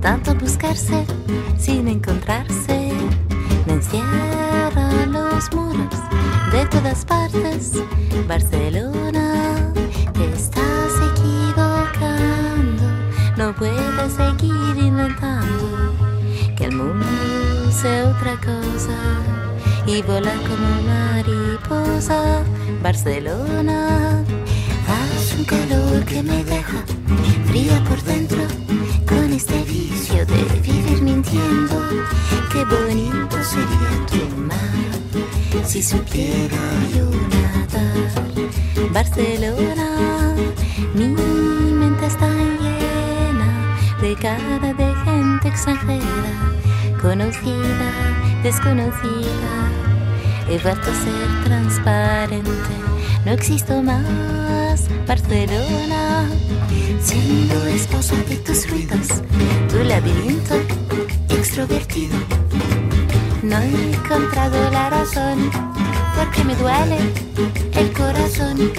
tanto buscarse sin encontrarse. Me encierran los muros de todas partes. Barcelona, te estás equivocando. No puedes seguir inventando que el mundo sea otra cosa y volar como mariposa. Barcelona, hace un calor que me deja fría por dentro, con este vicio de vivir mintiendo. Qué bonito sería tu mar si supiera yo nadar. Barcelona, mi mente está llena de cara de gente extranjera, conocida, desconocida. He vuelto a ser transparente, no existo más. Barcelona, siendo esposa de tus ruidos, tu laberinto extrovertido. No he encontrado la razón, porque me duele el corazón,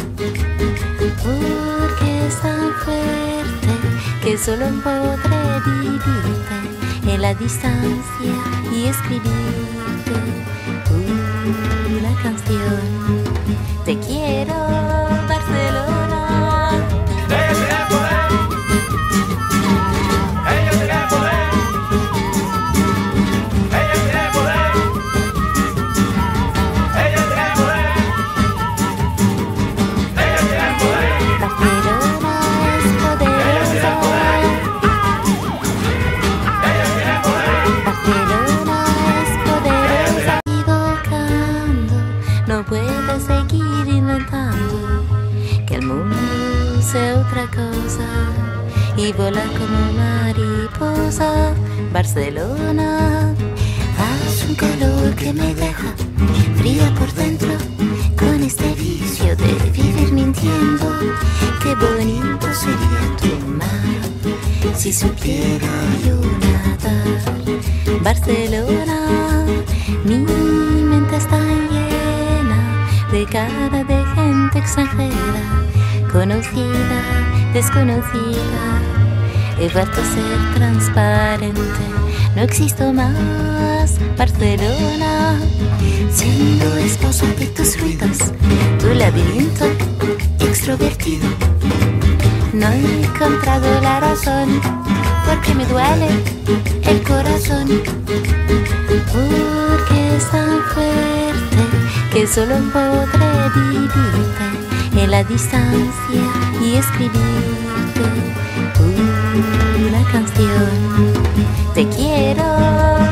porque es tan fuerte que solo podré vivirte en la distancia y escribirte una canción. Te quiero, Barcelona. Ella tiene poder. Ella tiene poder. Ella tiene poder. Ella tiene poder. Ella tiene poder. Barcelona es poderosa. Ella tiene poder. Barcelona es poderosa. Equivocando, no puedes seguir inventando que el mundo sea otra cosa y volar como mariposa. Barcelona, hace un calor que me deja fría por dentro, con este vicio de vivir mintiendo. Qué bonito sería tu mar si supiera yo nadar. Barcelona, mi mente está llena de cara de gente extranjera, conocida, desconocida. He vuelto a ser transparente, no existo más. Barcelona, siendo esposa de tus ruidos, tu laberinto extrovertido. No he encontrado la razón, porque me duele el corazón, porque es tan fuerte que solo podré vivirte en la distancia y escribirte una canción. Te quiero,